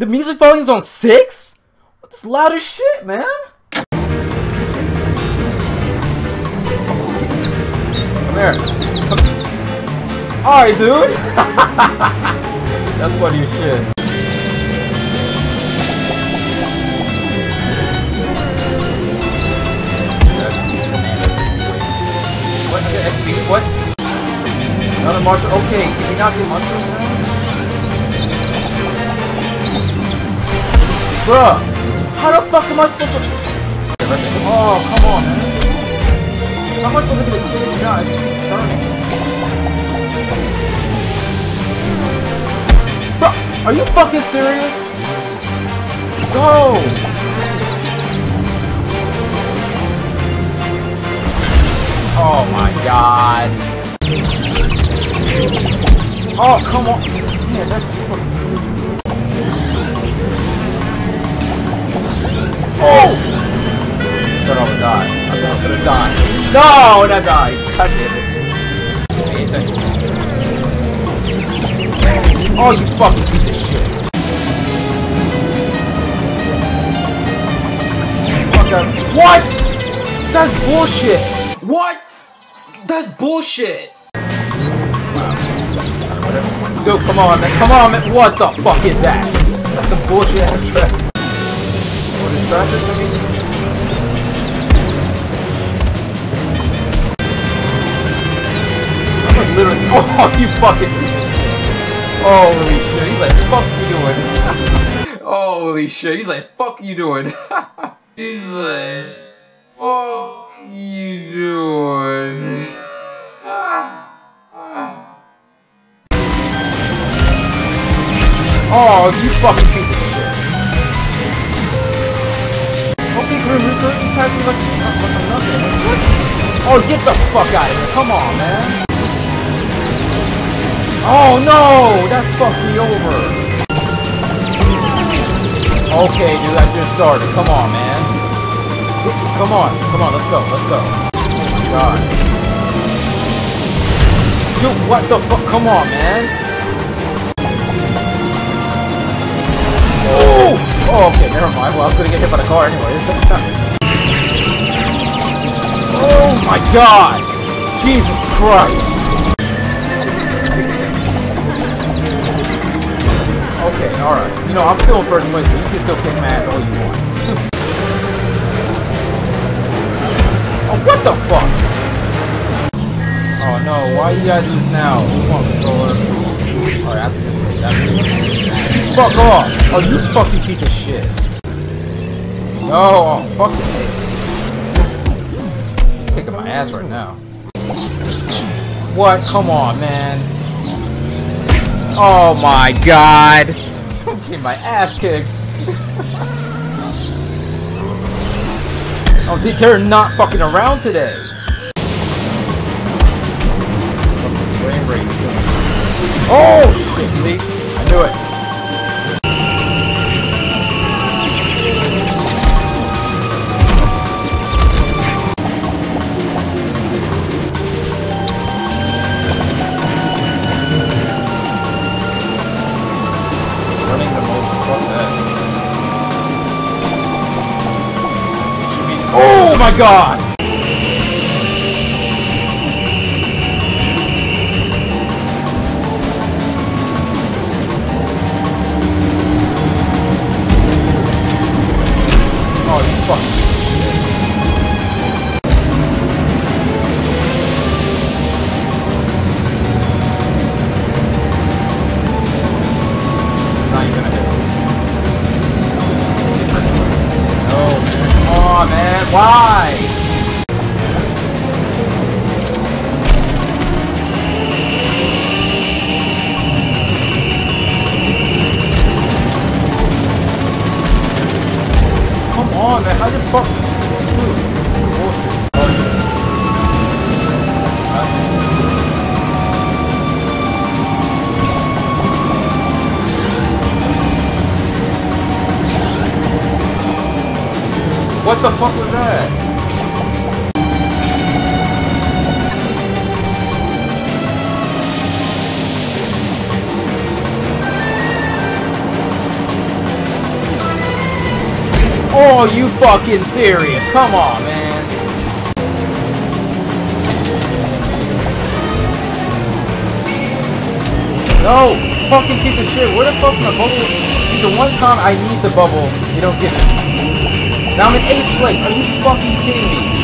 The music volume's on 6? It's loud as shit, man. Come here. Alright, dude. That's funny as shit. What? XP? What? Another monster? Okay, can we not get monsters now? Bruh! How the fuck am I supposed to... Oh, come on, man. How am I supposed to get this guy? It's turning. Bruh! Are you fucking serious? Go! Oh my god. Oh, come on. Yeah, that's fucking... Oh! I thought I would die. I thought I was gonna die. No, not die. God damn it. Oh, you fucking piece of shit. Fuck that. What? That's bullshit. What? That's bullshit. Dude, come on, man. Come on, man. What the fuck is that? That's some bullshit ass track. What is that? I'm like literally. Oh, you fucking. Holy shit. He's like, fuck you doing? Holy shit. He's like, fuck you doing? He's like, fuck you doing? Oh, you fucking piece of shit. Okay, Grim Reaper, he's having like nothing. What? Oh, get the fuck out of here. Come on, man. Oh, no! That fucked me over. Okay, dude, that's your starter. Come on, man. Come on, let's go, let's go. Oh my god. Dude, what the fuck? Come on, man. Oh! Oh, okay, never mind. Well, I was gonna get hit by the car anyways. Oh my god! Jesus Christ! Okay, alright. You know, I'm still in first place, so you can still kick my ass all you want. Oh, what the fuck? Oh no, why you guys do this now? Come on, controller. Alright, after this. Fuck off! Oh, you fucking piece of shit. No, oh, fuck it. Kicking my ass right now. What? Come on, man. Oh my god. I'm getting my ass kicked. Oh, they're not fucking around today. Oh shit, see? I knew it. Oh my god! Oh, you fucking shit. Not even gonna hit him. No, come on, man. Why? Come on, man. How the fuck? What the fuck was that? Oh, you fucking serious? Come on, man. No, fucking piece of shit. Where the fuck's my bubble? The one time I need the bubble, you don't give it. Now I'm in 8th place. Are you fucking kidding me?